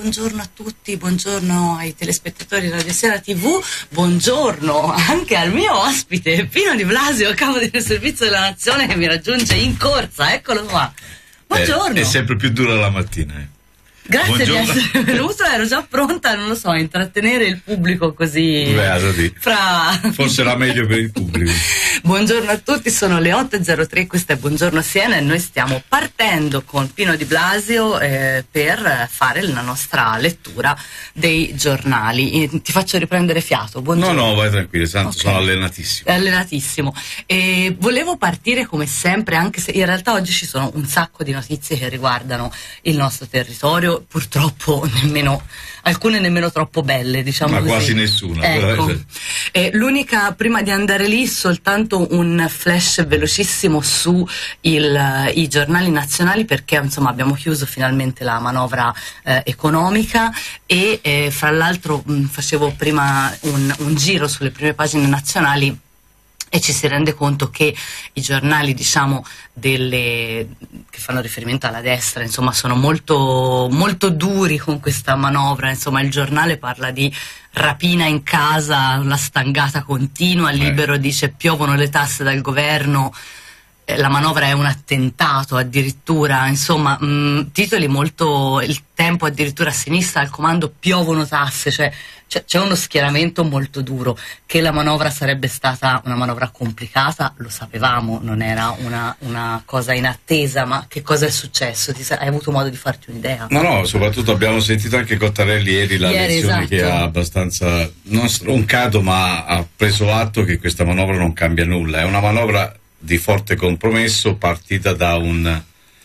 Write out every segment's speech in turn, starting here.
buongiorno a tutti, buongiorno ai telespettatori di Radio Sera TV, buongiorno anche al mio ospite Pino Di Blasio, capo del servizio della Nazione, che mi raggiunge in corsa, eccolo qua. Buongiorno. È sempre più dura la mattina. Grazie Buongiorno. di essere venuto, ero già pronta, non lo so, a intrattenere il pubblico così. Forse era meglio per il pubblico. Buongiorno a tutti, sono le 8.03, questo è Buongiorno Siena e noi stiamo partendo con Pino Di Blasio per fare la nostra lettura dei giornali. Ti faccio riprendere fiato. Buongiorno. No, vai tranquillo, tanto Okay. sono allenatissimo. Allenatissimo. E volevo partire come sempre, anche se in realtà oggi ci sono un sacco di notizie che riguardano il nostro territorio, purtroppo alcune nemmeno troppo belle, diciamo Ma così. quasi nessuna. Ecco. L'unica, prima di andare lì, soltanto un flash velocissimo su i giornali nazionali, perché insomma abbiamo chiuso finalmente la manovra economica e fra l'altro facevo prima un giro sulle prime pagine nazionali e ci si rende conto che i giornali, diciamo, che fanno riferimento alla destra, insomma, sono molto, molto duri con questa manovra. Insomma, il giornale parla di rapina in casa, la stangata continua, Libero dice piovono le tasse dal governo, la manovra è un attentato addirittura, insomma, titoli molto, il Tempo addirittura a sinistra al comando, piovono tasse, cioè c'è uno schieramento molto duro. Che la manovra sarebbe stata una manovra complicata lo sapevamo, non era una cosa inattesa, ma che cosa è successo? Hai avuto modo di farti un'idea? No, soprattutto abbiamo sentito anche Cottarelli ieri la lezione, esatto, che ha abbastanza, non stroncato, ma ha preso atto che questa manovra non cambia nulla, è una manovra di forte compromesso partita da un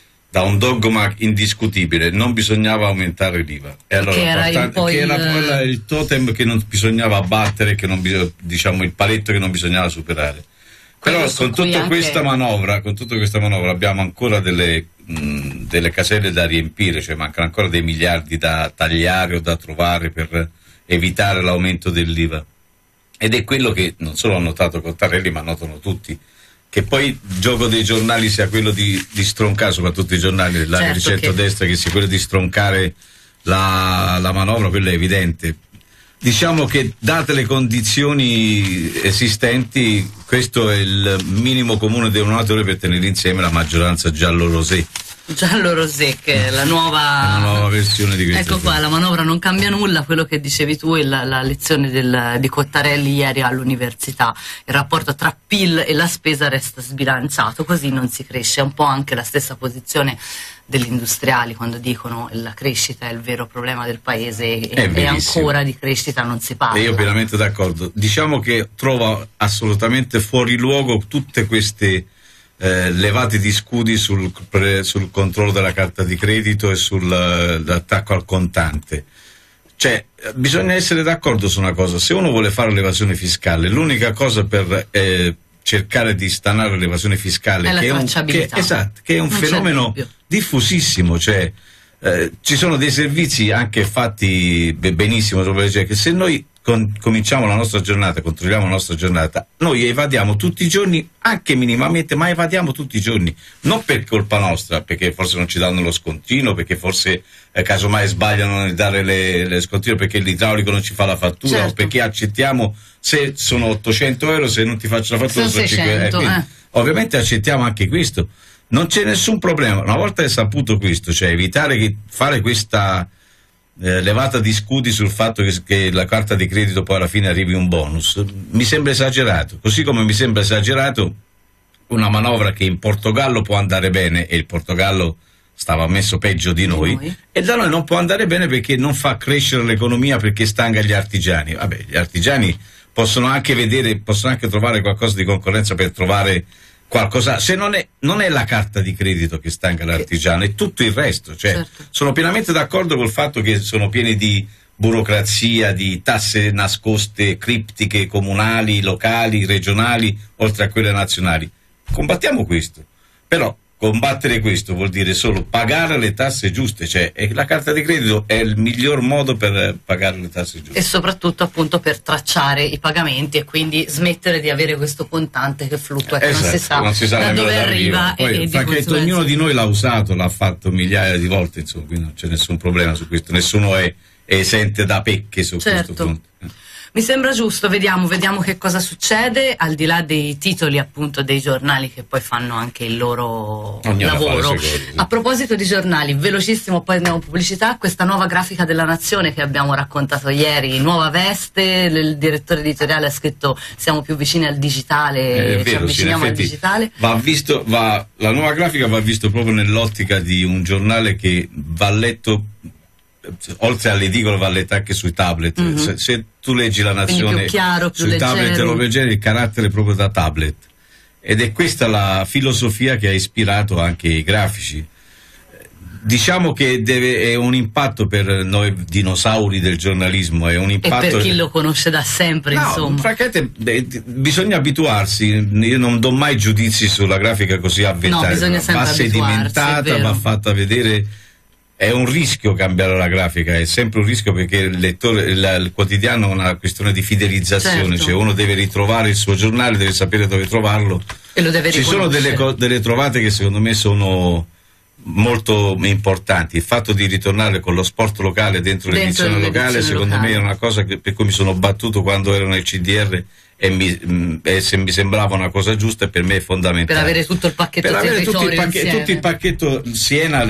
dogma indiscutibile: non bisognava aumentare l'IVA, e allora che era il totem che non bisognava abbattere, che non diciamo il paletto che non bisognava superare. Però con tutta questa manovra abbiamo ancora delle caselle da riempire, cioè mancano ancora dei miliardi da tagliare o da trovare per evitare l'aumento dell'IVA, ed è quello che non solo ha notato Cottarelli ma notano tutti. Che poi il gioco dei giornali sia quello di stroncare, soprattutto i giornali dell'area di centrodestra, che sia quello di stroncare la manovra, quello è evidente. Diciamo che, date le condizioni esistenti, questo è il minimo comune denominatore per tenere insieme la maggioranza giallo-rosé. Giallo-rosé, che è la nuova versione di questo. Ecco qua, la manovra non cambia nulla, quello che dicevi tu è la lezione di Cottarelli ieri all'università. Il rapporto tra PIL e la spesa resta sbilanciato, così non si cresce. È un po' anche la stessa posizione degli industriali quando dicono la crescita è il vero problema del paese e ancora di crescita non si parla. E io pienamente d'accordo. Diciamo che trovo assolutamente fuori luogo tutte queste levate di scudi sul controllo della carta di credito e sull'attacco al contante. Cioè, bisogna essere d'accordo su una cosa: se uno vuole fare l'evasione fiscale, l'unica cosa per cercare di stanare l'evasione fiscale, è la tracciabilità. che è un fenomeno diffusissimo, cioè ci sono dei servizi anche fatti benissimo, cioè che se noi cominciamo la nostra giornata, controlliamo la nostra giornata, noi evadiamo tutti i giorni, anche minimamente, ma evadiamo tutti i giorni, non per colpa nostra, perché forse non ci danno lo scontrino, perché forse casomai sbagliano nel dare le scontrino, perché l'idraulico non ci fa la fattura, o perché accettiamo, se sono 800 euro, se non ti faccio la fattura sono 600, ovviamente accettiamo anche questo, non c'è nessun problema. Una volta è saputo questo, cioè evitare che fare questa levata di scudi sul fatto che la carta di credito poi alla fine arrivi un bonus, mi sembra esagerato, così come mi sembra esagerato una manovra che in Portogallo può andare bene, e il Portogallo stava messo peggio di noi, e da noi non può andare bene perché non fa crescere l'economia, perché stanga gli artigiani. Vabbè, gli artigiani possono anche trovare qualcosa di concorrenza per trovare qualcosa, se non è la carta di credito che stanca l'artigiano, è tutto il resto, cioè sono pienamente d'accordo col fatto che sono pieni di burocrazia, di tasse nascoste, criptiche, comunali, locali, regionali, oltre a quelle nazionali. Combattiamo questo, però combattere questo vuol dire solo pagare le tasse giuste, cioè la carta di credito è il miglior modo per pagare le tasse giuste. E soprattutto appunto per tracciare i pagamenti e quindi smettere di avere questo contante che fluttua, che non si sa da dove arriva. Poi, ognuno di noi l'ha usato, l'ha fatto migliaia di volte, insomma, quindi non c'è nessun problema su questo, nessuno è esente da pecche su questo fronte. Mi sembra giusto, vediamo che cosa succede, al di là dei titoli appunto dei giornali che poi fanno anche il loro lavoro. A proposito di giornali, velocissimo, poi andiamo a pubblicità, questa nuova grafica della Nazione che abbiamo raccontato ieri, nuova veste, il direttore editoriale ha scritto siamo più vicini al digitale, ci avviciniamo al digitale. La nuova grafica va visto proprio nell'ottica di un giornale che va letto, oltre all'edicolo va letto anche sui tablet. Se tu leggi La Nazione più chiaro, più sui leggero. tablet lo leggeri, il carattere proprio da tablet, ed è questa la filosofia che ha ispirato anche i grafici. Diciamo che è un impatto per noi dinosauri del giornalismo, è un impatto e per chi lo conosce da sempre, insomma. Francamente bisogna abituarsi. Io non do mai giudizi sulla grafica così avventata, va sedimentata, va fatta vedere. È un rischio cambiare la grafica, è sempre un rischio, perché il lettore, il quotidiano è una questione di fidelizzazione, cioè uno deve ritrovare il suo giornale, deve sapere dove trovarlo e lo deve riconoscere. Ci sono delle trovate che secondo me sono molto importanti. Il fatto di ritornare con lo sport locale dentro l'edizione locale, secondo me è una cosa per cui mi sono battuto quando ero nel CDR e mi sembrava una cosa giusta, e per me è fondamentale per avere tutto il pacchetto tutto il pacchetto Siena,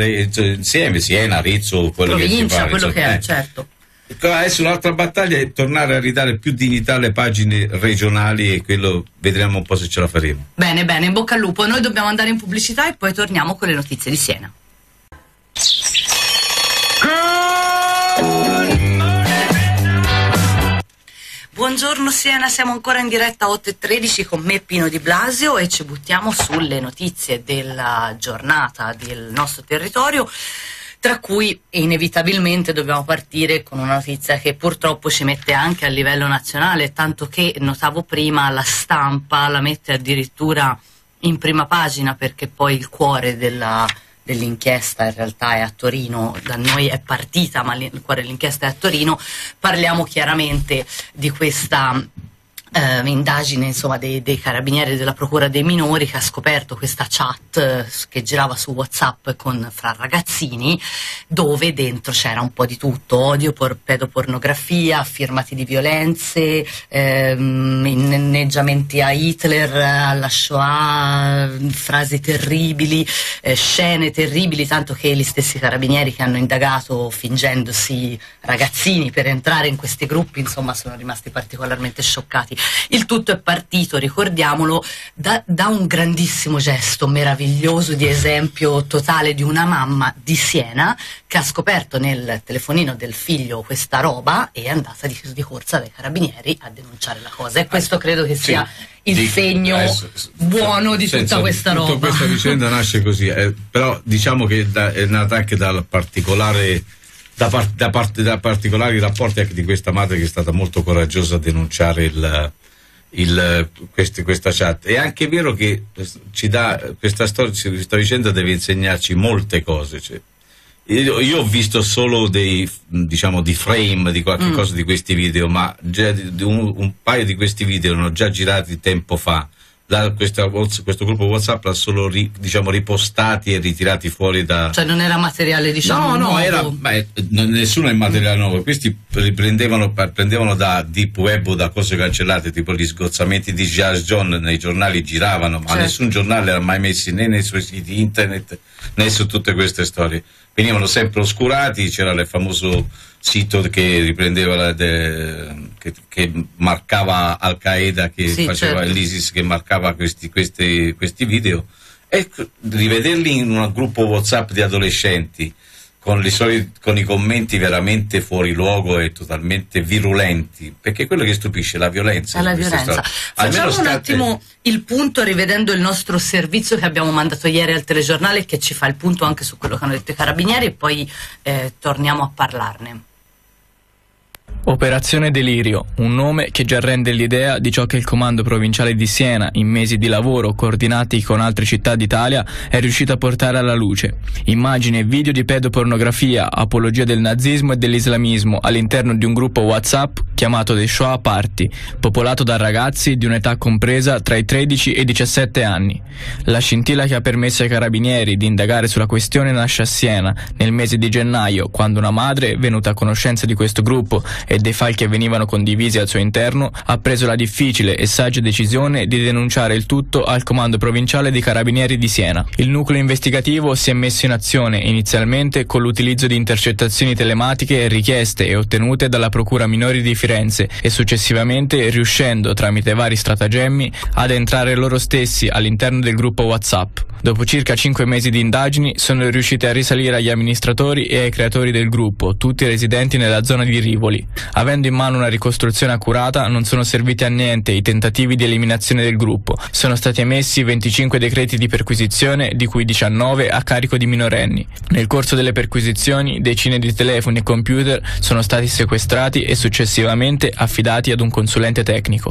Arezzo, quello provincia, che quello che è, certo. Adesso un'altra battaglia è tornare a ridare più dignità alle pagine regionali, e quello vedremo un po' se ce la faremo. Bene, in bocca al lupo. Noi dobbiamo andare in pubblicità e poi torniamo con le notizie di Siena. Buongiorno Siena, siamo ancora in diretta a 8:13 con me Pino Di Blasio e ci buttiamo sulle notizie della giornata del nostro territorio, tra cui inevitabilmente dobbiamo partire con una notizia che purtroppo ci mette anche a livello nazionale, tanto che notavo prima La Stampa la mette addirittura in prima pagina, perché poi il cuore dell'inchiesta in realtà è a Torino, da noi è partita ma il cuore dell'inchiesta è a Torino. Parliamo chiaramente di questa indagine, insomma, dei carabinieri della procura dei minori, che ha scoperto questa chat che girava su WhatsApp fra ragazzini, dove dentro c'era un po' di tutto: odio, pedopornografia, affirmati di violenze, inneggiamenti a Hitler, alla Shoah, frasi terribili, scene terribili, tanto che gli stessi carabinieri che hanno indagato fingendosi ragazzini per entrare in questi gruppi, insomma, sono rimasti particolarmente scioccati. Il tutto è partito, ricordiamolo, da un grandissimo gesto meraviglioso di esempio totale di una mamma di Siena che ha scoperto nel telefonino del figlio questa roba e è andata di corsa dai carabinieri a denunciare la cosa, e questo credo che sia il segno buono di tutta questa roba. Tutta questa vicenda nasce così, però diciamo che è nata anche dal particolare da particolari rapporti anche di questa madre, che è stata molto coraggiosa a denunciare questa chat. È anche vero che questa vicenda deve insegnarci molte cose, cioè, io ho visto solo di frame di qualche cosa di questi video, ma già un paio di questi video erano già girati tempo fa. Questo gruppo WhatsApp l'ha solo ripostati e ritirati fuori da... Cioè non era materiale nuovo. Nessuno è materiale nuovo. Questi prendevano da deep web o da cose cancellate, tipo gli sgozzamenti di Jazz John nei giornali giravano, ma nessun giornale era mai messi né nei suoi siti internet né su tutte queste storie. Venivano sempre oscurati, c'era il famoso sito che riprendeva che marcava Al-Qaeda, che faceva l'ISIS, che marcava questi video, e rivederli in un gruppo WhatsApp di adolescenti con i commenti veramente fuori luogo e totalmente virulenti, perché quello che stupisce è la violenza. Facciamo un attimo il punto, rivedendo il nostro servizio che abbiamo mandato ieri al telegiornale, che ci fa il punto anche su quello che hanno detto i carabinieri, e poi torniamo a parlarne. Operazione Delirio, un nome che già rende l'idea di ciò che il Comando Provinciale di Siena, in mesi di lavoro coordinati con altre città d'Italia, è riuscito a portare alla luce. Immagini e video di pedopornografia, apologia del nazismo e dell'islamismo all'interno di un gruppo WhatsApp chiamato The Shoah Party, popolato da ragazzi di un'età compresa tra i 13 e i 17 anni. La scintilla che ha permesso ai carabinieri di indagare sulla questione nasce a Siena, nel mese di gennaio, quando una madre, venuta a conoscenza di questo gruppo e dei file che venivano condivisi al suo interno, ha preso la difficile e saggia decisione di denunciare il tutto al Comando Provinciale dei Carabinieri di Siena. Il nucleo investigativo si è messo in azione inizialmente con l'utilizzo di intercettazioni telematiche richieste e ottenute dalla Procura Minori di Firenze e successivamente riuscendo, tramite vari stratagemmi, ad entrare loro stessi all'interno del gruppo WhatsApp. Dopo circa 5 mesi di indagini sono riusciti a risalire agli amministratori e ai creatori del gruppo, tutti residenti nella zona di Rivoli. Avendo in mano una ricostruzione accurata, non sono serviti a niente i tentativi di eliminazione del gruppo. Sono stati emessi 25 decreti di perquisizione, di cui 19 a carico di minorenni. Nel corso delle perquisizioni, decine di telefoni e computer sono stati sequestrati e successivamente affidati ad un consulente tecnico.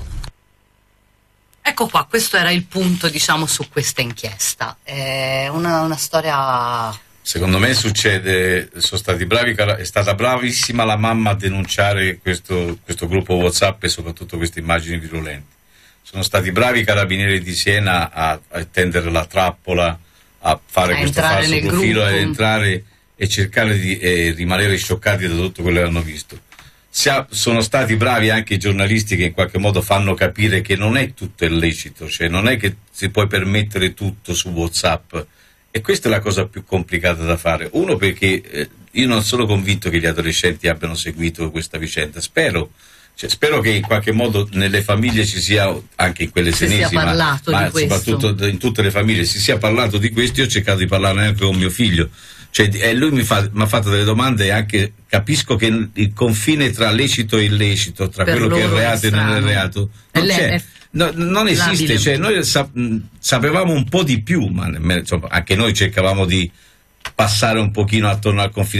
Ecco qua, questo era il punto, diciamo, su questa inchiesta. È una storia... Secondo me succede, sono stati bravi, è stata bravissima la mamma a denunciare questo gruppo WhatsApp e soprattutto queste immagini virulente. Sono stati bravi i carabinieri di Siena a tendere la trappola, a fare questo falso profilo, a entrare e cercare di rimanere scioccati da tutto quello che hanno visto. Sono stati bravi anche i giornalisti che in qualche modo fanno capire che non è tutto illecito, cioè non è che si può permettere tutto su WhatsApp, e questa è la cosa più complicata da fare. Uno, perché io non sono convinto che gli adolescenti abbiano seguito questa vicenda, spero che in qualche modo nelle famiglie ci sia, anche in quelle senesi, ma soprattutto in tutte le famiglie si sia parlato di questo. Io ho cercato di parlarne anche con mio figlio. Cioè, lui mi ha fatto delle domande e anche capisco che il confine tra lecito e illecito, tra quello che è reato e non è reato, non esiste. Cioè, noi sapevamo un po' di più, ma insomma, anche noi cercavamo di passare un pochino attorno al confine,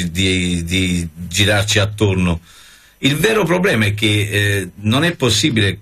di girarci attorno. Il vero problema è che non è possibile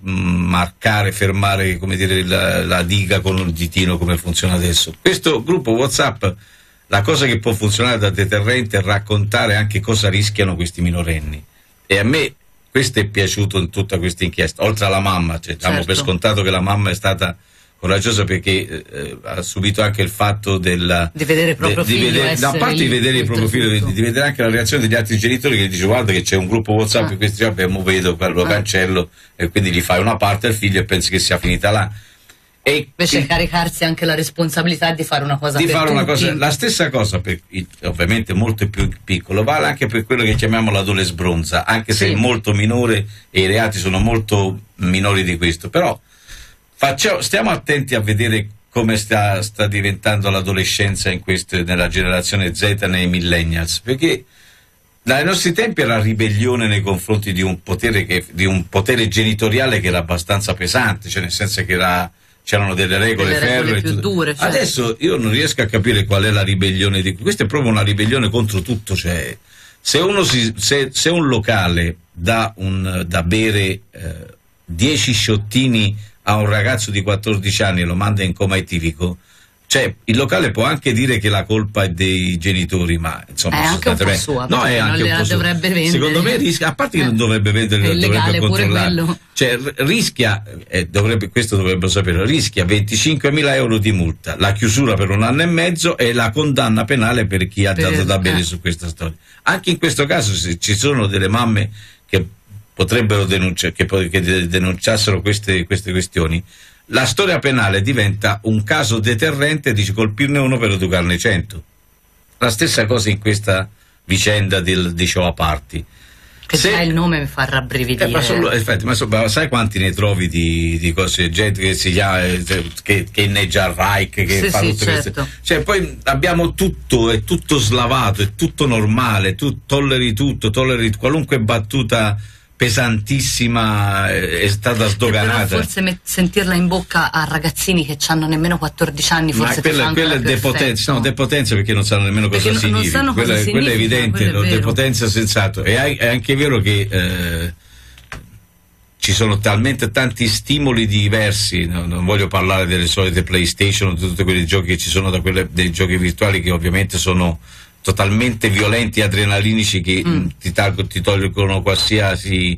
fermare, come dire, la diga con un ditino come funziona adesso. Questo gruppo WhatsApp, la cosa che può funzionare da deterrente è raccontare anche cosa rischiano questi minorenni, e a me questo è piaciuto in tutta questa inchiesta, oltre alla mamma. Cioè, diamo per scontato che la mamma è stata coraggiosa, perché ha subito anche il fatto di vedere il proprio figlio, da parte di vedere il proprio figlio, di vedere anche la reazione degli altri genitori, che dice: guarda che c'è un gruppo WhatsApp in questi giorni, mo vedo, lo cancello, e quindi gli fai una parte al figlio e pensi che sia finita là. E invece caricarsi anche la responsabilità di fare una cosa la stessa cosa, ovviamente molto più piccolo, vale anche per quello che chiamiamo l'adolesbronza, anche se è molto minore e i reati sono molto minori di questo. Però stiamo attenti a vedere come sta diventando l'adolescenza nella generazione Z, nei millennials, perché dai nostri tempi era ribellione nei confronti di un potere genitoriale che era abbastanza pesante, cioè nel senso che c'erano delle regole ferree più dure. Cioè. Adesso io non riesco a capire qual è la ribellione questa è proprio una ribellione contro tutto. Cioè, se un locale dà da bere 10 sciottini a un ragazzo di 14 anni e lo manda in coma etilico, cioè il locale può anche dire che la colpa è dei genitori, ma insomma è anche un po' sua, no, è anche un po' dovrebbe vendere. Secondo me rischia, a parte che non dovrebbe vendere, dovrebbe controllare. Cioè rischia, questo dovrebbero sapere, rischia 25.000 euro di multa, la chiusura per 1 anno e mezzo e la condanna penale per chi ha dato da bere su questa storia. Anche in questo caso, se ci sono delle mamme che potrebbero denunciassero queste questioni, la storia penale diventa un caso deterrente, dice colpirne uno per educarne 100. La stessa cosa in questa vicenda di Shoah Party. Che già il nome mi fa rabbrividire. Ma sai quanti ne trovi di cose, gente che si chiama, che inneggia al Reich, che fa tutte queste. Cioè, poi abbiamo tutto, è tutto slavato, è tutto normale, tu tolleri tutto, tolleri qualunque battuta pesantissima, è stata sdoganata. Però forse sentirla in bocca a ragazzini che hanno nemmeno 14 anni, forse quella è depotenza, no, depotenza perché non sanno nemmeno cosa significa. Quella è evidente, depotenza senz'altro. È anche vero che ci sono talmente tanti stimoli diversi, non voglio parlare delle solite PlayStation o di tutti quei giochi che ci sono dei giochi virtuali che ovviamente sono totalmente violenti, adrenalinici, che ti tolgono qualsiasi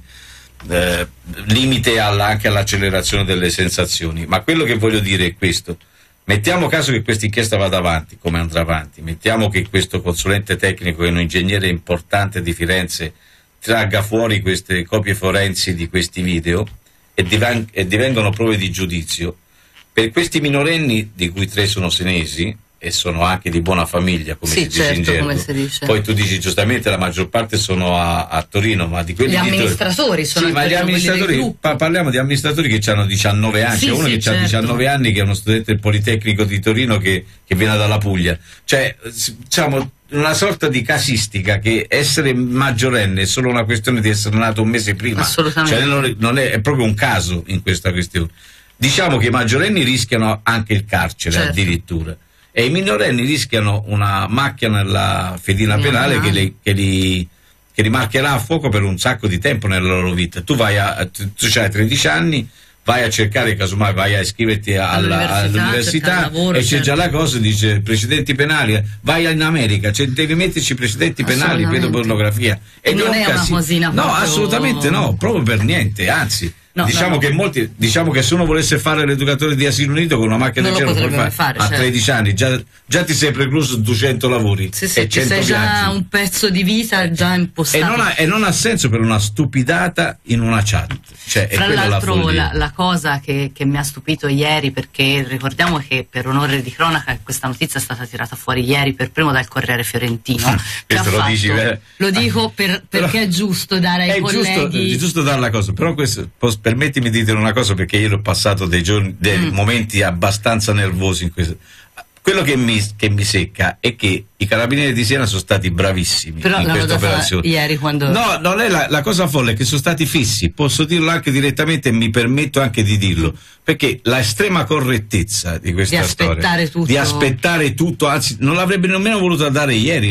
limite anche all'accelerazione delle sensazioni. Ma quello che voglio dire è questo: mettiamo caso che questa inchiesta vada avanti, come andrà avanti, mettiamo che questo consulente tecnico, che è un ingegnere importante di Firenze, tragga fuori queste copie forensi di questi video e divengano prove di giudizio. Per questi minorenni, di cui 3 sono senesi e sono anche di buona famiglia, come si dice in gergo. Come si dice. Poi tu dici giustamente la maggior parte sono a Torino, ma di quelli gli amministratori sono sì, ma gli amministratori, parliamo di amministratori che hanno 19 anni, c'è uno che ha 19 anni, che è uno studente del Politecnico di Torino che viene dalla Puglia, cioè diciamo una sorta di casistica che essere maggiorenne è solo una questione di essere nato un mese prima, assolutamente, cioè è proprio un caso in questa questione. Diciamo che i maggiorenni rischiano anche il carcere, addirittura, e i minorenni rischiano una macchia nella fedina penale che li marcherà a fuoco per un sacco di tempo nella loro vita. Tu hai 13 anni, vai a cercare, casomai vai a iscriverti all'università lavoro, e c'è già la cosa, dice precedenti penali, vai in America, devi metterci precedenti penali, pedopornografia, e non è una cosina no, assolutamente no, proprio per niente, anzi. Diciamo che se uno volesse fare l'educatore di asilo nido con una macchina del genere lo puoi fare a 13 anni, già ti sei precluso 200 lavori e 100 sei già viaggi. Un pezzo di vita già impostato e non ha senso per una stupidata in una chat, cioè, fra l'altro la cosa che mi ha stupito ieri, perché ricordiamo che per onore di cronaca questa notizia è stata tirata fuori ieri per primo dal Corriere Fiorentino, lo dico perché è giusto dare ai colleghi, è giusto dare la cosa, però questo permettimi di dire una cosa, perché io ho passato dei momenti abbastanza nervosi in questo. Quello che mi secca è che i carabinieri di Siena sono stati bravissimi in questa operazione. Ieri quando... No, non è la cosa folle è che sono stati fissi, posso dirlo anche direttamente e mi permetto anche di dirlo, perché la estrema correttezza di questa storia, di aspettare tutto, anzi non l'avrebbe nemmeno voluto dare ieri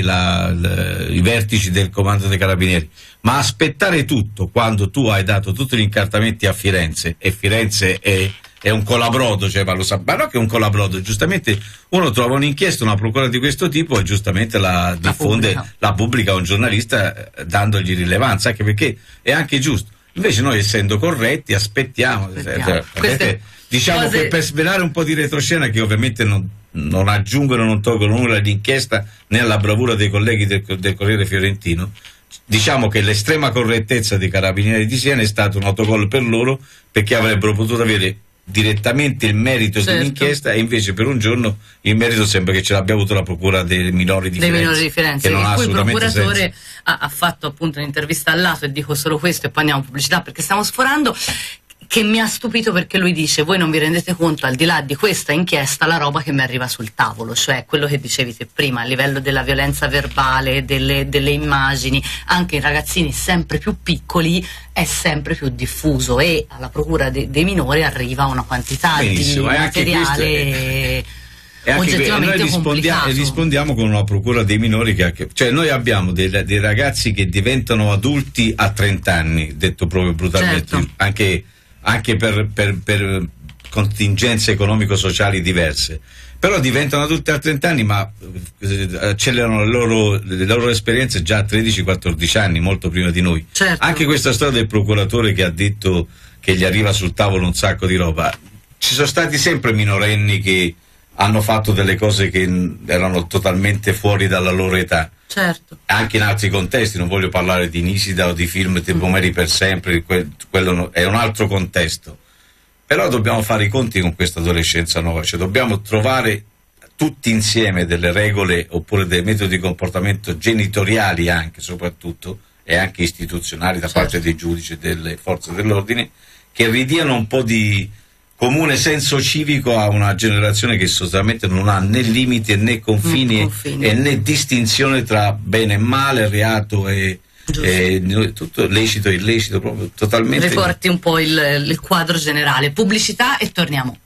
i vertici del comando dei carabinieri, ma aspettare tutto quando tu hai dato tutti gli incartamenti a Firenze, e Firenze è un colabrodo, cioè, ma non che è un colabrodo, giustamente uno trova un'inchiesta, una procura di questo tipo e giustamente la diffonde, la pubblica un giornalista dandogli rilevanza, anche perché è anche giusto. Invece noi, essendo corretti, aspettiamo. Diciamo che per svelare un po' di retroscena, che ovviamente non aggiungono, non tolgono nulla all'inchiesta né alla bravura dei colleghi del Corriere Fiorentino, diciamo che l'estrema correttezza dei carabinieri di Siena è stato un autogol per loro, perché avrebbero potuto avere direttamente il merito dell'inchiesta, e invece per un giorno il merito sembra che ce l'abbia avuto la procura dei minori di Firenze, che non ha assolutamente senso. Il procuratore ha fatto appunto un'intervista al lato, e dico solo questo e poi andiamo a pubblicità perché stiamo sforando, che mi ha stupito, perché lui dice: voi non vi rendete conto, al di là di questa inchiesta, la roba che mi arriva sul tavolo, cioè quello che dicevi te prima, a livello della violenza verbale, delle immagini, anche in ragazzini sempre più piccoli, è sempre più diffuso, e alla procura dei minori arriva una quantità di materiale oggettivamente complicato. Rispondiamo con una procura dei minori cioè noi abbiamo dei ragazzi che diventano adulti a 30 anni, detto proprio brutalmente, anche per contingenze economico-sociali diverse, però diventano adulti a 30 anni, ma accelerano le loro esperienze già a 13-14 anni, molto prima di noi. Anche questa storia del procuratore che ha detto che gli arriva sul tavolo un sacco di roba, ci sono stati sempre minorenni che hanno fatto delle cose che erano totalmente fuori dalla loro età. Anche in altri contesti, non voglio parlare di Nisida o di film tipo Mary per sempre, quello è un altro contesto, però dobbiamo fare i conti con questa adolescenza nuova, cioè dobbiamo trovare tutti insieme delle regole oppure dei metodi di comportamento genitoriali, anche soprattutto, e anche istituzionali da parte dei giudici e delle forze dell'ordine, che ridiano un po' di comune senso civico a una generazione che sostanzialmente non ha né limiti né confini e né distinzione tra bene e male, reato e tutto lecito e illecito, proprio totalmente. Riporti un po' il quadro generale. Pubblicità e torniamo.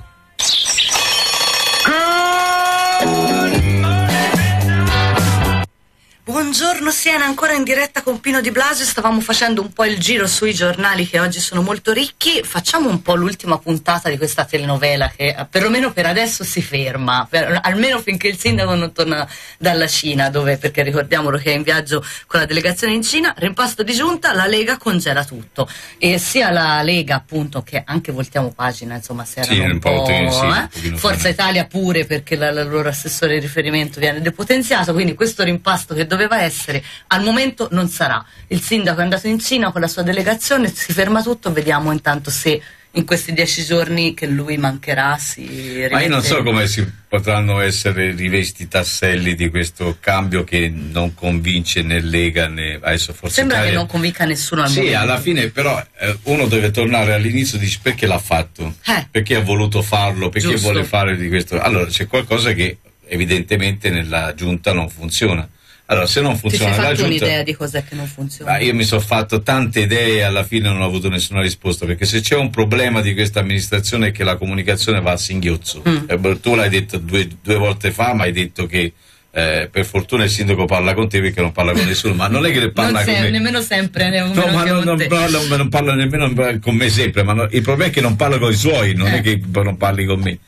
Buongiorno Siena, ancora in diretta con Pino Di Blasio. Stavamo facendo un po' il giro sui giornali che oggi sono molto ricchi. Facciamo un po' l'ultima puntata di questa telenovela che perlomeno per adesso si ferma, almeno finché il sindaco non torna dalla Cina, perché ricordiamolo che è in viaggio con la delegazione in Cina. Rimpasto di giunta, la Lega congela tutto, e sia la Lega appunto, che anche voltiamo pagina, insomma, se erano un po', Forza Italia pure, perché la loro assessore di riferimento viene depotenziato, quindi questo rimpasto che doveva essere al momento non sarà. Il sindaco è andato in Cina con la sua delegazione, si ferma tutto, vediamo intanto se in questi 10 giorni che lui mancherà si rimette. Ma io non so come si potranno essere rivesti i tasselli di questo cambio che non convince né Lega né adesso Forza Sembra Italia. Che non convinca nessuno al momento. Sì, alla fine però uno deve tornare all'inizio e dice perché l'ha fatto, perché ha voluto farlo, perché Giusto. vuole fare di questo. Allora c'è qualcosa che evidentemente nella giunta non funziona. Allora, se non funziona Ti sei la fatto giunta, un'idea di cos'è che non funziona? io mi sono fatto tante idee e alla fine non ho avuto nessuna risposta, perché se c'è un problema di questa amministrazione è che la comunicazione va a singhiozzo. Tu l'hai detto due volte fa, ma hai detto che per fortuna il sindaco parla con te perché non parla con nessuno, ma non è che parla con me. Nemmeno sempre, non parla nemmeno con me sempre, ma il problema è che non parla con i suoi, non è che non parli con me.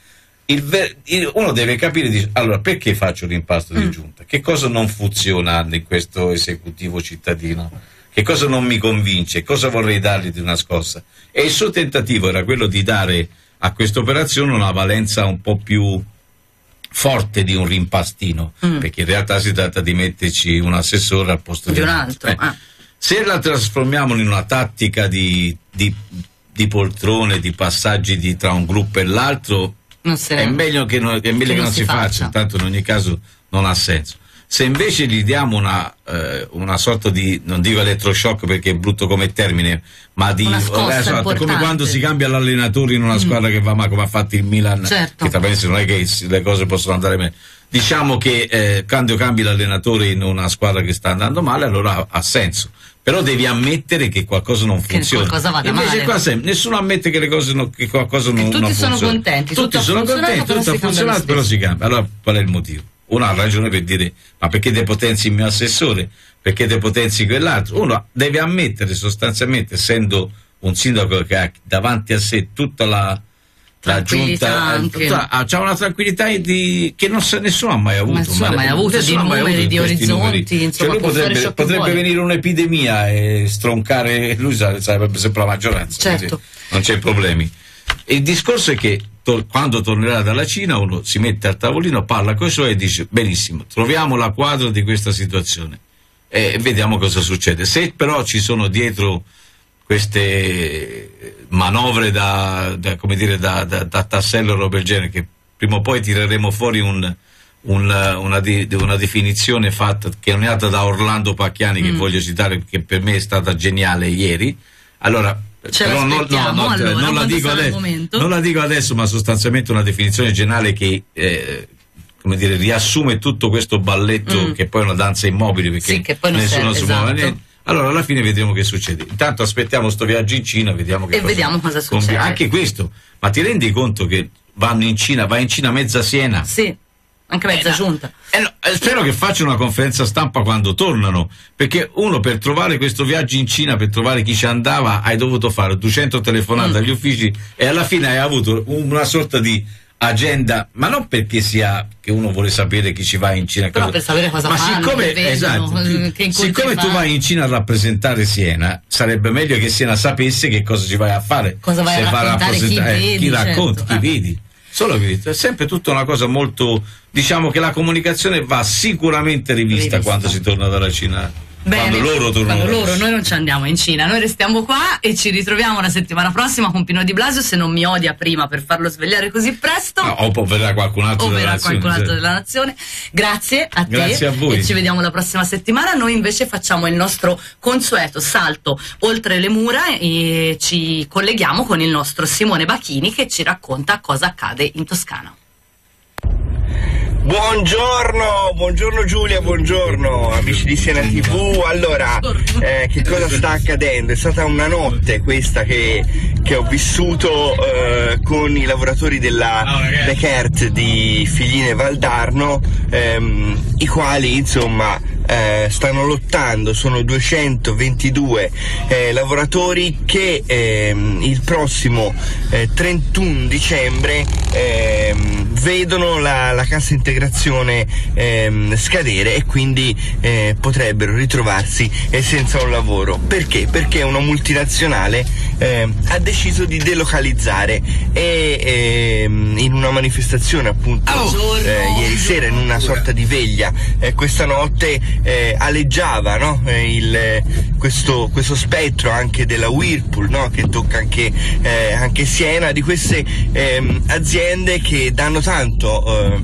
Uno deve capire, allora, perché faccio l'impasto di giunta? Che cosa non funziona in questo esecutivo cittadino? Che cosa non mi convince? Cosa vorrei dargli di una scossa? E il suo tentativo era quello di dare a questa operazione una valenza un po' più forte di un rimpastino, perché in realtà si tratta di metterci un assessore al posto di un altro. Se la trasformiamo in una tattica di poltrone, di passaggi tra un gruppo e l'altro, è meglio che non si faccia, tanto in ogni caso non ha senso. Se invece gli diamo una sorta di, non dico elettroshock perché è brutto come termine, ma di come quando si cambia l'allenatore in una squadra che va ma come ha fatto il Milan, che non è che le cose possono andare meglio. Diciamo che quando cambi l'allenatore in una squadra che sta andando male, allora ha senso. Però devi ammettere che qualcosa non funziona. Invece qua nessuno ammette che che qualcosa non funziona. Tutti sono contenti, tutti sono contenti, tutto ha funzionato, però si cambia. Allora qual è il motivo? Uno ha ragione per dire ma perché depotenzi il mio assessore? Perché depotenzi quell'altro? Uno deve ammettere sostanzialmente, essendo un sindaco che ha davanti a sé tutta la giunta, c'ha una tranquillità che nessuno ha mai avuto. Nessuno ha mai avuto di numeri, di orizzonti, insomma, potrebbe venire un'epidemia e stroncare, lui sarebbe sempre la maggioranza. Certo. Non c'è problemi. Il discorso è che quando tornerà dalla Cina uno si mette al tavolino, parla con i suoi e dice benissimo, troviamo la quadra di questa situazione e vediamo cosa succede. Se però ci sono dietro queste manovre da tassello roba del genere, che prima o poi tireremo fuori una definizione fatta, che è nata da Orlando Pacchiani, che voglio citare, che per me è stata geniale ieri. Allora, però non la dico adesso, ma sostanzialmente una definizione generale che riassume tutto questo balletto, che poi è una danza immobile, perché che poi nessuno si muove niente. Allora alla fine vedremo che succede. Intanto aspettiamo sto viaggio in Cina, vediamo cosa succede. Anche questo, ma ti rendi conto che va in Cina mezza Siena? Sì, anche mezza giunta. Spero che facciano una conferenza stampa quando tornano, perché uno, per trovare questo viaggio in Cina, per trovare chi ci andava, hai dovuto fare 200 telefonate agli uffici e alla fine hai avuto una sorta di agenda, ma non perché che uno vuole sapere chi ci va in Cina, però per sapere cosa fanno, siccome tu vai in Cina a rappresentare Siena, sarebbe meglio che Siena sapesse che cosa ci vai a fare, cosa vai a raccontare, chi racconti, chi vedi. Solo è sempre tutta una cosa molto, diciamo che la comunicazione va sicuramente rivista quando si torna dalla Cina. Bene, quando loro tornano. Noi non ci andiamo in Cina, noi restiamo qua e ci ritroviamo la settimana prossima con Pino Di Blasio, se non mi odia prima per farlo svegliare così presto. O verrà qualcun altro della nazione. Grazie a te. Grazie a voi. E ci vediamo la prossima settimana. Noi invece facciamo il nostro consueto salto oltre le mura e ci colleghiamo con il nostro Simone Bacchini che ci racconta cosa accade in Toscana. Buongiorno Giulia, buongiorno amici di Siena TV. Allora, che cosa sta accadendo? È stata una notte questa che ho vissuto con i lavoratori della Bekaert di Figline Valdarno, i quali insomma stanno lottando. Sono 222 lavoratori che il prossimo 31 dicembre vedono la cassa integrazione scadere e quindi potrebbero ritrovarsi senza un lavoro. Perché? Perché una multinazionale ha deciso di delocalizzare e in una manifestazione appunto ieri sera, in una sorta di veglia questa notte, aleggiava, no? questo spettro anche della Whirlpool, no? Che tocca anche Siena, di queste aziende che danno tanto,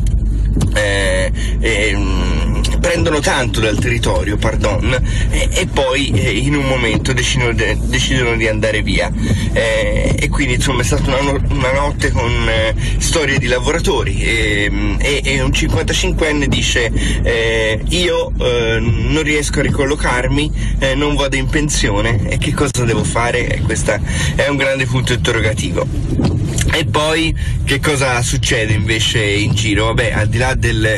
prendono tanto dal territorio, e poi in un momento decidono di andare via, e quindi insomma è stata una notte con storie di lavoratori, e un 55enne dice io non riesco a ricollocarmi, non vado in pensione, e che cosa devo fare? Questo è un grande punto interrogativo. E poi che cosa succede invece in giro? Vabbè, al di là della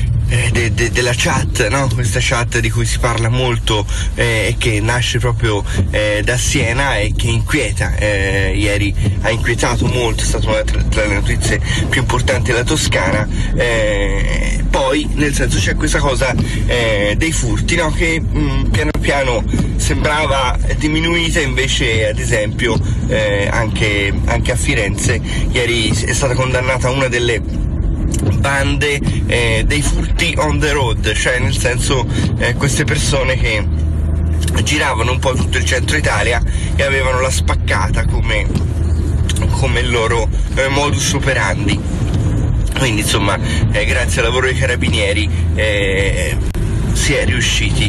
chat, no? Questa chat di cui si parla molto, che nasce proprio da Siena e che inquieta, ieri ha inquietato molto, è stata una tra le notizie più importanti della Toscana. Poi nel senso c'è questa cosa dei furti, no? Che piano piano sembrava diminuita, invece ad esempio anche a Firenze ieri è stata condannata una delle bande dei furti on the road, cioè nel senso queste persone che giravano un po' tutto il centro Italia e avevano la spaccata come il loro modus operandi. Quindi insomma grazie al lavoro dei carabinieri si è riusciti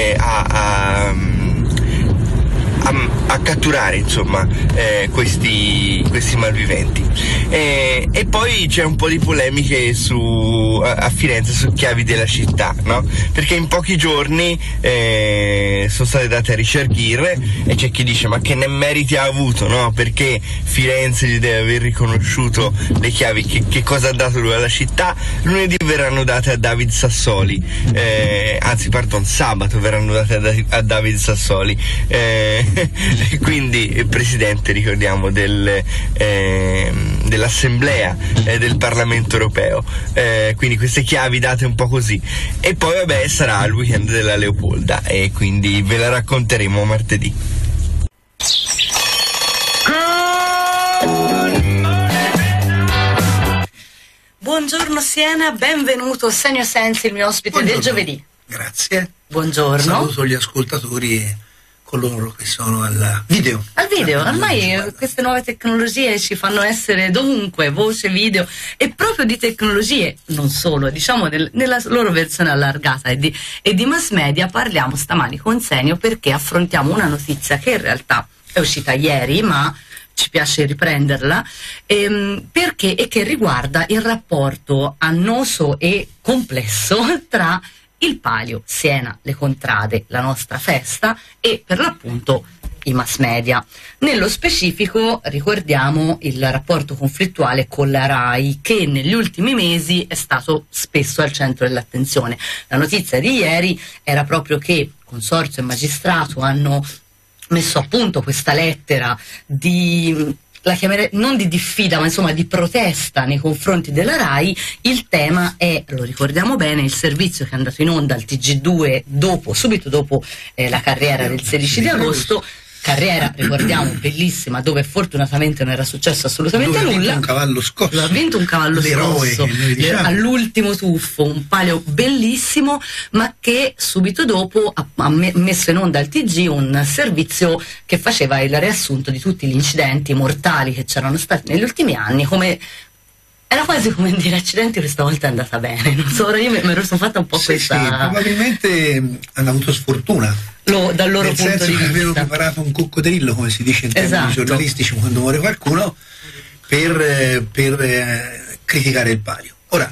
a catturare insomma questi malviventi, e poi c'è un po' di polemiche a Firenze su chiavi della città, no? Perché in pochi giorni sono state date a Richard Gere, e c'è chi dice ma che ne meriti ha avuto, no? Perché Firenze gli deve aver riconosciuto le chiavi, che cosa ha dato lui alla città. Lunedì verranno date a David Sassoli, sabato verranno date a David Sassoli, quindi presidente, ricordiamo, dell'Assemblea del Parlamento Europeo, quindi queste chiavi date un po' così. E poi vabbè, sarà il weekend della Leopolda, e quindi ve la racconteremo martedì. Buongiorno Siena, benvenuto Senio Sensi, il mio ospite del giovedì. Grazie. Buongiorno. Saluto gli ascoltatori e coloro che sono al video. Ormai queste nuove tecnologie ci fanno essere dovunque, voce, video, e proprio di tecnologie, non solo, diciamo nella loro versione allargata e di mass media parliamo stamani con Senio, perché affrontiamo una notizia che in realtà è uscita ieri, ma ci piace riprenderla, perché e che riguarda il rapporto annoso e complesso tra il Palio, Siena, le contrade, la nostra festa, e per l'appunto i mass media. Nello specifico ricordiamo il rapporto conflittuale con la RAI, che negli ultimi mesi è stato spesso al centro dell'attenzione. La notizia di ieri era proprio che Consorzio e Magistrato hanno messo a punto questa lettera la chiamerei non di diffida, ma insomma di protesta nei confronti della RAI. Il tema è, lo ricordiamo bene, il servizio che è andato in onda al TG2 subito dopo la carriera del 16 di agosto. Carriera, ricordiamo, bellissima, dove fortunatamente non era successo assolutamente nulla. Un cavallo scosso. Ha vinto un cavallo scosso all'ultimo tuffo, un Palio bellissimo, ma che subito dopo ha messo in onda al TG un servizio che faceva il riassunto di tutti gli incidenti mortali che c'erano stati negli ultimi anni, era quasi come dire accidenti, questa volta è andata bene. Non so, ora io mi ero fatta un po' questa. Sì, probabilmente hanno avuto sfortuna. Dal loro nel punto senso di che vista avevano preparato un coccodrillo, come si dice in termini giornalistici quando muore qualcuno, per criticare il Palio. Ora,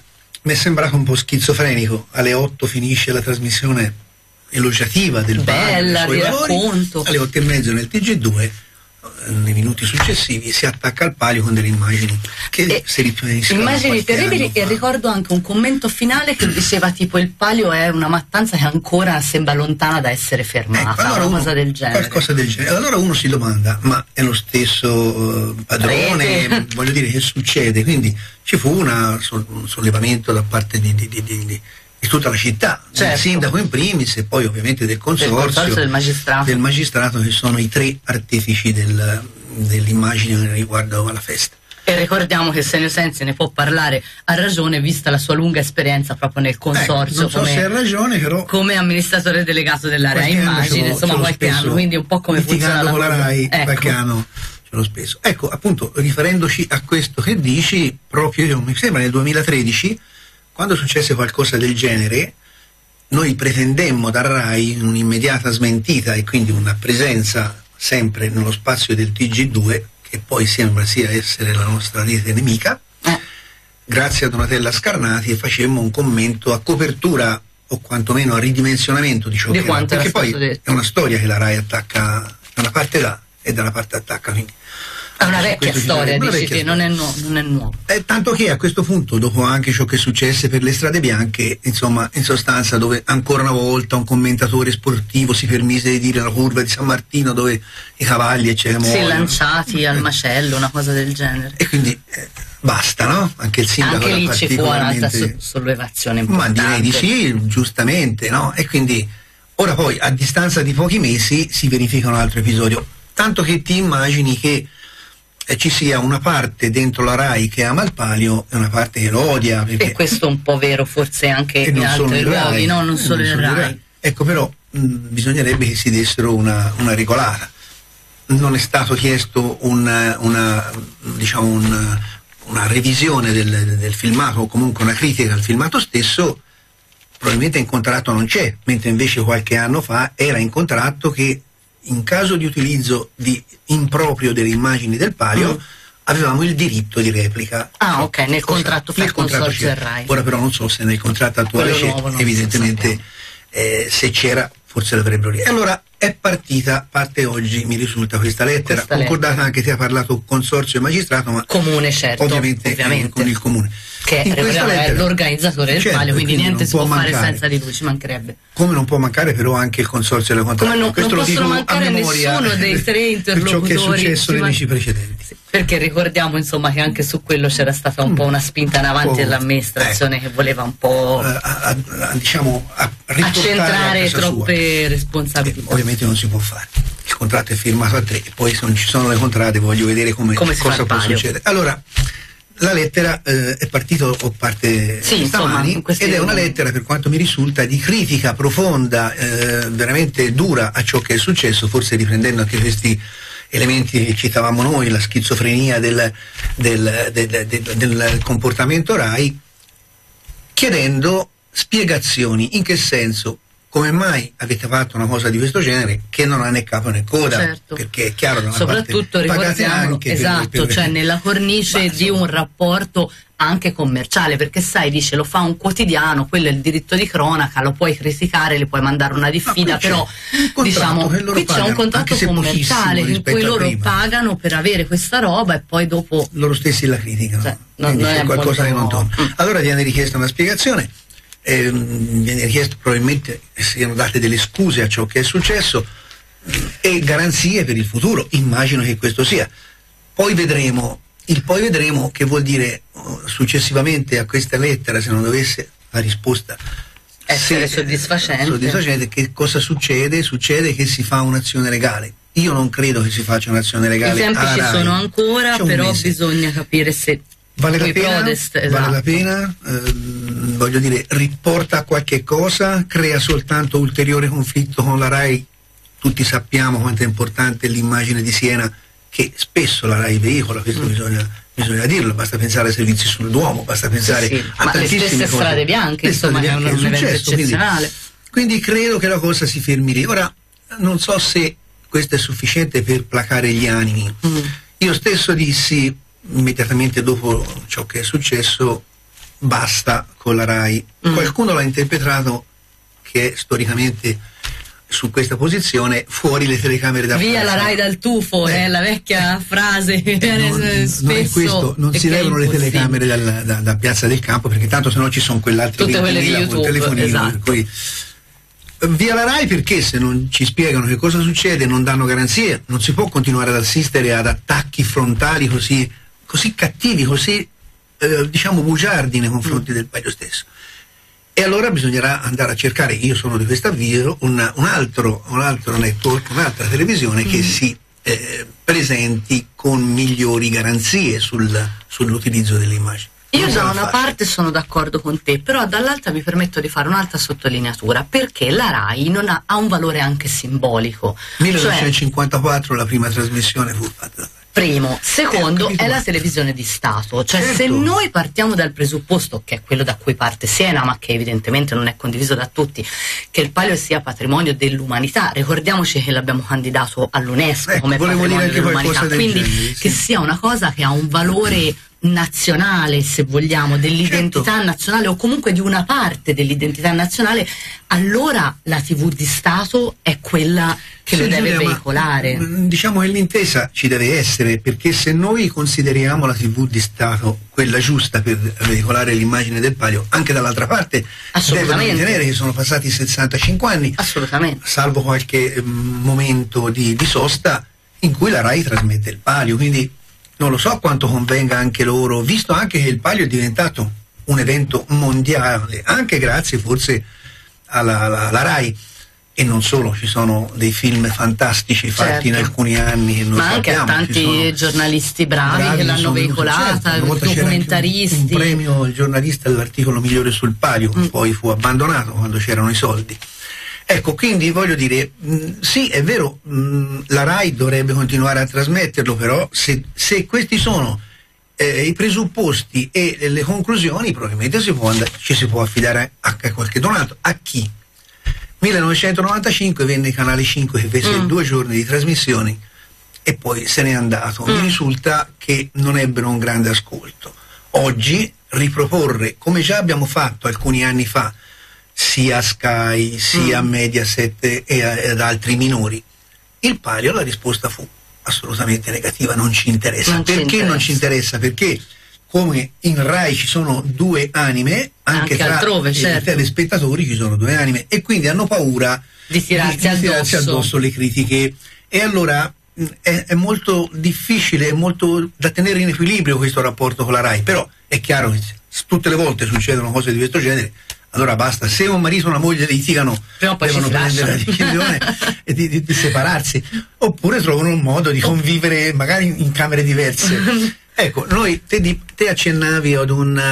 mi è sembrato un po' schizofrenico. Alle 8 finisce la trasmissione elogiativa del bella, Palio, di racconto. alle 8:30 nel TG2, nei minuti successivi, si attacca al Palio con delle immagini che si ripetiscono. Immagini terribili, e ricordo anche un commento finale che diceva tipo: il Palio è una mattanza che ancora sembra lontana da essere fermata, allora una cosa del genere. Qualcosa del genere. Allora uno si domanda: ma è lo stesso padrone? Voglio dire, che succede? Quindi ci fu un sollevamento da parte di tutta la città, certo, del sindaco in primis e poi ovviamente del consorzio del magistrato, che sono i 3 artefici dell'immagine riguardo alla festa. E ricordiamo che Senio Sensi ne può parlare a ragione, vista la sua lunga esperienza proprio nel consorzio, non so se ha ragione, però come amministratore delegato della RAI Immagine, insomma qualche anno, quindi un po' come funziona la con la RAI, ecco. Qualche anno ce l'ho spesso. Ecco, appunto, riferendoci a questo che dici, proprio mi sembra nel 2013, quando successe qualcosa del genere, noi pretendemmo da RAI un'immediata smentita e quindi una presenza sempre nello spazio del TG2, che poi sembra sia essere la nostra rete nemica, grazie a Donatella Scarnati, e facemmo un commento a copertura o quantomeno a ridimensionamento di ciò che era, perché poi è una storia che la RAI attacca da una parte e dalla parte attacca, quindi è una vecchia storia, dici che non è nuovo. Tanto che a questo punto, dopo anche ciò che successe per le strade bianche, insomma, in sostanza, dove ancora una volta un commentatore sportivo si permise di dire la curva di San Martino dove i cavalli si lanciati al macello, una cosa del genere. E quindi basta, no? Anche il sindaco anche lì ci fu un'altra sollevazione importante. Ma direi di sì, giustamente, no? E quindi ora poi, a distanza di pochi mesi, si verifica un altro episodio, tanto che ti immagini che ci sia una parte dentro la RAI che ama il Palio e una parte che lo odia. E questo è un po' vero forse anche in altri luoghi, no? Non solo in RAI. Ecco, però bisognerebbe che si dessero una regolata. Non è stato chiesto una revisione del filmato, o comunque una critica al filmato stesso. Probabilmente in contratto non c'è, mentre invece qualche anno fa era in contratto che in caso di utilizzo di improprio delle immagini del Palio avevamo il diritto di replica. Ah, ok, nel contratto fra il consorzio e RAI. Ora però non so se nel contratto attuale c'è, evidentemente se c'era forse l'avrebbero lì. E allora è partita, parte oggi, mi risulta, questa lettera, concordata anche te, ha parlato consorzio e magistrato, ma comune, certo, ovviamente. Con il comune. Che è l'organizzatore del Palio, quindi niente si può fare senza di lui, ci mancherebbe. Come non può mancare però anche il consorzio della contratta. Come non possono mancare nessuno dei 3 interlocutori. Ciò che è successo nei mesi precedenti. Sì, perché ricordiamo insomma che anche su quello c'era stata un po' una spinta in avanti dell'amministrazione, che voleva un po' accentrare troppe responsabilità. Ovviamente non si può fare. Il contratto è firmato a 3 e poi se non ci sono le contratte voglio vedere cosa può succedere. Allora, la lettera è partita o parte stamani, ed è una lettera, per quanto mi risulta, di critica profonda, veramente dura a ciò che è successo, forse riprendendo anche questi elementi che citavamo noi, la schizofrenia del comportamento RAI, chiedendo spiegazioni. In che senso? Come mai avete fatto una cosa di questo genere che non ha né capo né coda? Certo. Perché è chiaro, da una soprattutto ricordiamo, esatto, cioè nella cornice di un rapporto anche commerciale, perché sai, dice, lo fa un quotidiano, quello è il diritto di cronaca, lo puoi criticare, le puoi mandare una diffida, però diciamo qui c'è un contratto commerciale in cui loro pagano per avere questa roba e poi dopo loro stessi la criticano, cioè, c'è qualcosa che non torna. Allora viene richiesta una spiegazione, viene richiesto probabilmente siano date delle scuse a ciò che è successo e garanzie per il futuro. Immagino che questo sia. Poi vedremo. Il poi vedremo che vuol dire successivamente a questa lettera, se non dovesse la risposta essere soddisfacente, che cosa succede? Succede che si fa un'azione legale. Io non credo che si faccia un'azione legale. I tempi ci sono ancora, però bisogna capire se vale la pena, voglio dire, riporta qualche cosa, crea soltanto ulteriore conflitto con la RAI. Tutti sappiamo quanto è importante l'immagine di Siena, che spesso la RAI veicola, questo bisogna dirlo, basta pensare ai servizi sul Duomo, basta pensare a tantissime le stesse cose. Strade bianche, insomma, è un evento eccezionale. Quindi credo che la cosa si fermi lì. Ora, non so se questo è sufficiente per placare gli animi. Io stesso dissi, immediatamente dopo ciò che è successo, basta con la RAI. Qualcuno l'ha interpretato che è storicamente su questa posizione, fuori le telecamere da via piazza. La RAI dal tufo, è la vecchia frase che spesso, non è questo, non si levano le telecamere da Piazza del Campo, perché tanto se no ci sono quell'altro tutte quelle di YouTube, telefonino, esatto. Per cui via la RAI, perché se non ci spiegano che cosa succede, non danno garanzie, non si può continuare ad assistere ad attacchi frontali così cattivi, così diciamo bugiardi nei confronti del Palio stesso. E allora bisognerà andare a cercare, io sono di questo avviso, un altro network, un'altra televisione che si presenti con migliori garanzie sull'utilizzo delle immagini. Io da una parte sono d'accordo con te, però dall'altra mi permetto di fare un'altra sottolineatura, perché la RAI non ha un valore anche simbolico. 1954 la prima trasmissione fu fatta. Primo. Secondo, è la televisione di Stato. Cioè, certo. Se noi partiamo dal presupposto, che è quello da cui parte Siena, ma che evidentemente non è condiviso da tutti, che il Palio sia patrimonio dell'umanità, ricordiamoci che l'abbiamo candidato all'UNESCO come patrimonio dell'umanità, quindi genere, che sia una cosa che ha un valore nazionale, se vogliamo, dell'identità certo. nazionale, o comunque di una parte dell'identità nazionale, allora la TV di Stato è quella che lo deve veicolare. Diciamo che l'intesa ci deve essere, perché se noi consideriamo la TV di Stato quella giusta per veicolare l'immagine del Palio, anche dall'altra parte devono ritenere che sono passati 65 anni, assolutamente, salvo qualche momento di sosta in cui la RAI trasmette il Palio, quindi non lo so quanto convenga anche loro, visto anche che il Palio è diventato un evento mondiale, anche grazie forse alla RAI. E non solo, ci sono dei film fantastici fatti in alcuni anni. Ma anche a tanti giornalisti bravi che l'hanno veicolata, certo, documentaristi. Un premio al giornalista dell'articolo migliore sul Palio, poi fu abbandonato quando c'erano i soldi. Ecco, quindi voglio dire, sì, è vero, la RAI dovrebbe continuare a trasmetterlo, però se questi sono i presupposti e le conclusioni, probabilmente ci si può affidare a qualche donato. A chi? 1995 venne Canale 5 che fece 2 giorni di trasmissioni e poi se n'è andato. Mi risulta che non ebbero un grande ascolto. Oggi riproporre, come già abbiamo fatto alcuni anni fa, sia a Sky, sia a Mediaset e ad altri minori, il Palio, la risposta fu assolutamente negativa, non ci interessa. Perché non ci interessa? Perché come in RAI ci sono 2 anime, anche tra altrove, certo. I telespettatori ci sono 2 anime, e quindi hanno paura di tirarsi addosso le critiche, e allora è molto difficile, è molto da tenere in equilibrio questo rapporto con la RAI. Però è chiaro che tutte le volte succedono cose di questo genere, allora basta, se un marito e una moglie litigano devono prendere la decisione e di separarsi, oppure trovano un modo di convivere magari in camere diverse. Ecco, noi te accennavi ad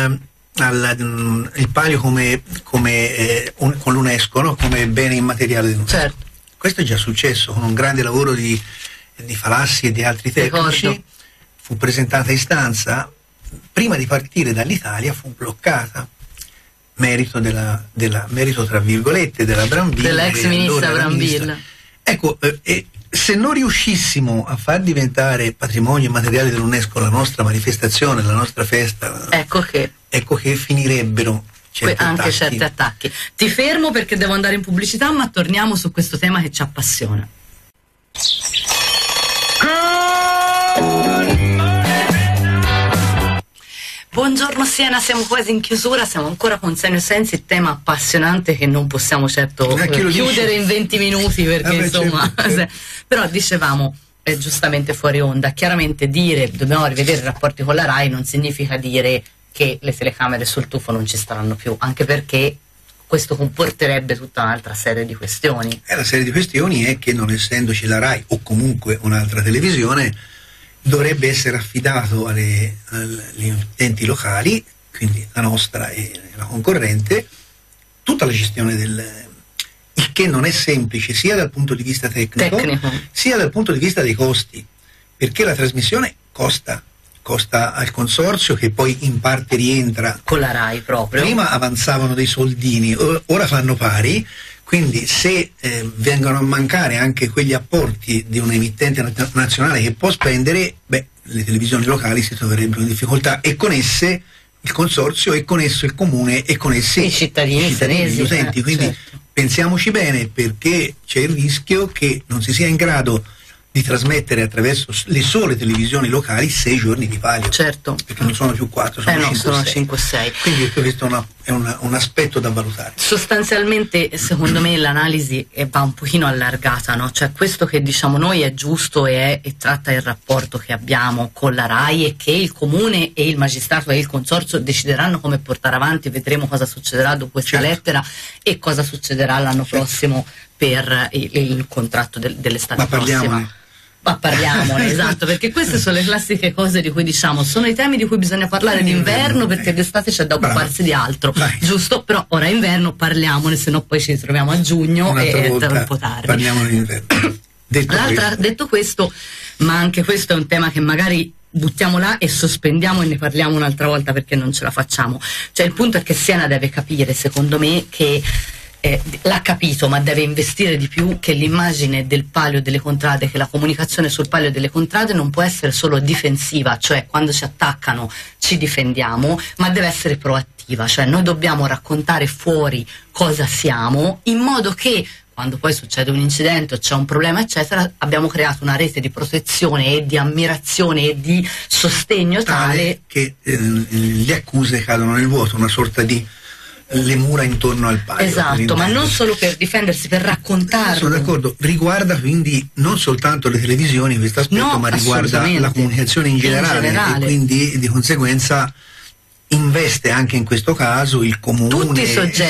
il Palio come con l'UNESCO, no? Come bene immateriale dell'UNESCO. Certo. Questo è già successo con un grande lavoro di Falassi e di altri tecnici. Ricordo. Fu presentata istanza, prima di partire dall'Italia fu bloccata, merito merito tra virgolette della Brambilla, dell'ex ministra Brambilla. Ecco, se non riuscissimo a far diventare patrimonio immateriale dell'UNESCO la nostra manifestazione, la nostra festa, ecco che finirebbero certi attacchi. Ti fermo perché devo andare in pubblicità, ma torniamo su questo tema che ci appassiona. Buongiorno Siena, siamo quasi in chiusura, siamo ancora con Senio Sensi, tema appassionante che non possiamo certo chiudere in 20 minuti perché insomma, certo. Però dicevamo giustamente fuori onda, chiaramente dire dobbiamo rivedere i rapporti con la RAI non significa dire che le telecamere sul tufo non ci staranno più, anche perché questo comporterebbe tutta un'altra serie di questioni. La serie di questioni è che non essendoci la RAI o comunque un'altra televisione, dovrebbe essere affidato agli enti locali, quindi la nostra e la concorrente, tutta la gestione il che non è semplice sia dal punto di vista tecnico sia dal punto di vista dei costi, perché la trasmissione costa al consorzio, che poi in parte rientra con la RAI proprio. Prima avanzavano dei soldini, ora fanno pari. Quindi se vengono a mancare anche quegli apporti di un emittente nazionale che può spendere, le televisioni locali si troverebbero in difficoltà, e con esse il consorzio e con esso il comune e con essi i cittadini gli utenti. Quindi certo. Pensiamoci bene, perché c'è il rischio che non si sia in grado di trasmettere attraverso le sole televisioni locali 6 giorni di palio. Certo. Perché non sono più 4, sono 5-6. Quindi questo è un aspetto da valutare. Sostanzialmente, secondo me, l'analisi va un pochino allargata, no? Cioè, questo che diciamo noi è giusto e tratta il rapporto che abbiamo con la RAI, e che il comune e il magistrato e il consorzio decideranno come portare avanti. Vedremo cosa succederà dopo questa lettera e cosa succederà l'anno prossimo per il contratto dell'estate prossima. Ma parliamone, esatto, perché queste sono le classiche cose di cui diciamo sono i temi di cui bisogna parlare d'inverno, perché d'estate c'è da occuparsi di altro, giusto? Però ora è inverno, parliamone, se no poi ci ritroviamo a giugno e è un po' tardi. Parliamo d'inverno. Detto questo, ma anche questo è un tema che magari buttiamo là e sospendiamo e ne parliamo un'altra volta, perché non ce la facciamo. Cioè, il punto è che Siena deve capire, secondo me, che l'ha capito, ma deve investire di più, che l'immagine del palio delle contrade, che la comunicazione sul palio delle contrade non può essere solo difensiva, cioè quando ci attaccano ci difendiamo, ma deve essere proattiva, cioè noi dobbiamo raccontare fuori cosa siamo, in modo che quando poi succede un incidente o c'è un problema eccetera, abbiamo creato una rete di protezione e di ammirazione e di sostegno tale che le accuse cadono nel vuoto, una sorta di le mura intorno al palio. Esatto, ma non solo per difendersi, per raccontarlo. Sono d'accordo, riguarda quindi non soltanto le televisioni questo aspetto, ma riguarda la comunicazione in generale, e quindi di conseguenza investe anche in questo caso il comune, tutti i soggetti.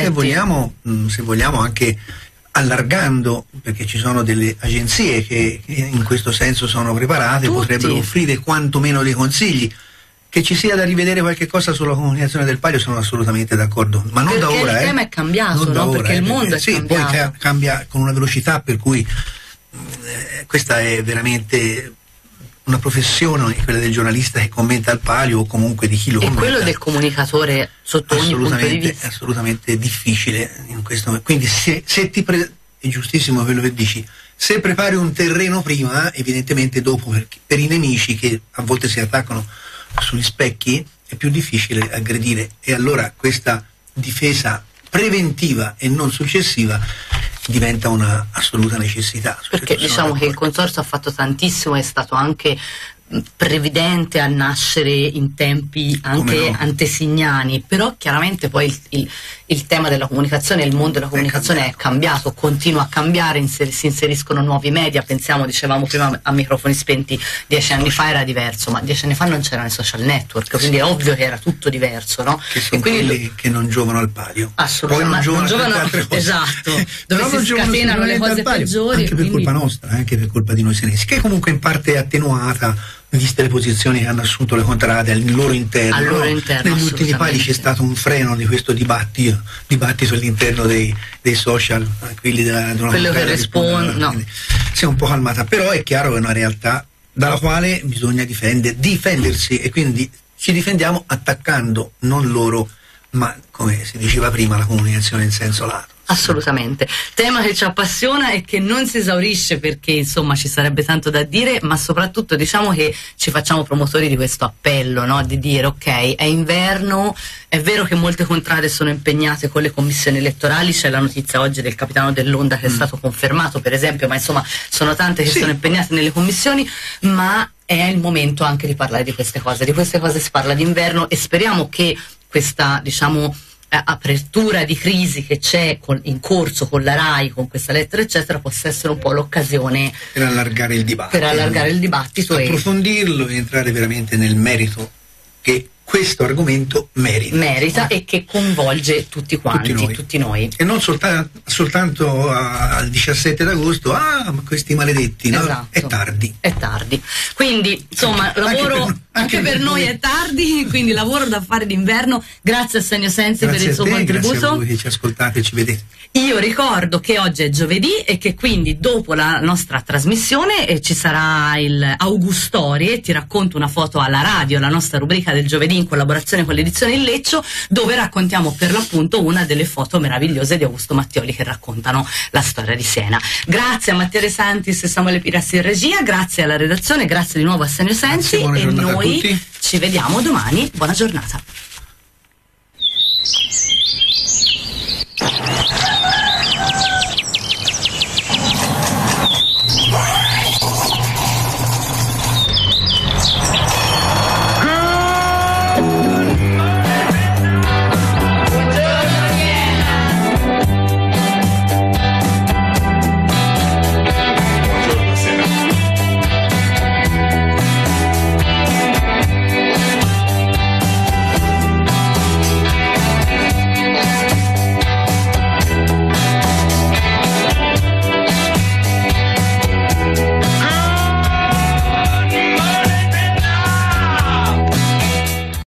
Se vogliamo anche allargando, perché ci sono delle agenzie che in questo senso sono preparate, potrebbero offrire quantomeno dei consigli. Che ci sia da rivedere qualche cosa sulla comunicazione del palio, sono assolutamente d'accordo, ma non da ora. Perché il tema è cambiato, no? Perché il mondo è cambiato. Poi cambia con una velocità per cui questa è veramente una professione, quella del giornalista che commenta il palio, o comunque di chi lo commenta. E quello del comunicatore sotto ogni punto di vista. È assolutamente difficile in questo momento. Quindi è giustissimo quello che dici, se prepari un terreno prima, evidentemente dopo per i nemici che a volte si attaccano sugli specchi è più difficile aggredire, e allora questa difesa preventiva e non successiva diventa una assoluta necessità. Perché diciamo che il consorzio ha fatto tantissimo, è stato anche previdente a nascere in tempi anche antesignani, però chiaramente poi il tema della comunicazione, il mondo della comunicazione è cambiato, continua a cambiare, si inseriscono nuovi media. Pensiamo, dicevamo prima a microfoni spenti, 10 anni fa era diverso, ma 10 anni fa non c'erano i social network, quindi è ovvio che era tutto diverso, no? Che sono quelli che non giovano al palio. Assolutamente, non giovano altre cose. Esatto, dove si scatenano le cose peggiori. Anche per colpa nostra, anche per colpa di noi senesi, che comunque in parte è attenuata, viste le posizioni che hanno assunto le contrade al loro interno. Negli ultimi pali c'è stato un freno di questo dibattito all'interno dei social, quelli quello che risponde, si è un po' calmata, però è chiaro che è una realtà dalla quale bisogna difendersi, e quindi ci difendiamo attaccando non loro, ma come si diceva prima, la comunicazione in senso lato. Assolutamente, tema che ci appassiona e che non si esaurisce, perché insomma ci sarebbe tanto da dire, ma soprattutto diciamo che ci facciamo promotori di questo appello, no? Di dire ok, è inverno, è vero che molte contrade sono impegnate con le commissioni elettorali, c'è la notizia oggi del capitano dell'Onda che è stato confermato per esempio, ma insomma sono tante che sono impegnate nelle commissioni, ma è il momento anche di parlare di queste cose si parla d'inverno, e speriamo che questa, diciamo, apertura di crisi che c'è in corso con la RAI, con questa lettera eccetera, possa essere un po' l'occasione per allargare il dibattito, approfondirlo e entrare veramente nel merito che questo argomento merita e che coinvolge tutti quanti, tutti noi. E non soltanto al 17 d'agosto, ma questi maledetti, no? Esatto. È tardi. Quindi, insomma, lavoro anche per noi è tardi, quindi lavoro da fare d'inverno. Grazie a Senio Sensi per il suo contributo. Grazie a voi che ci ascoltate e ci vedete. Io ricordo che oggi è giovedì e che quindi dopo la nostra trasmissione ci sarà il Augustorie, ti racconto una foto alla radio, la nostra rubrica del giovedì in collaborazione con l'edizione Il Leccio, dove raccontiamo per l'appunto una delle foto meravigliose di Augusto Mattioli che raccontano la storia di Siena. Grazie a Mattia De Santis e Samuele Pirassi in regia, grazie alla redazione, grazie di nuovo a Senio Sensi, e noi ci vediamo domani. Buona giornata.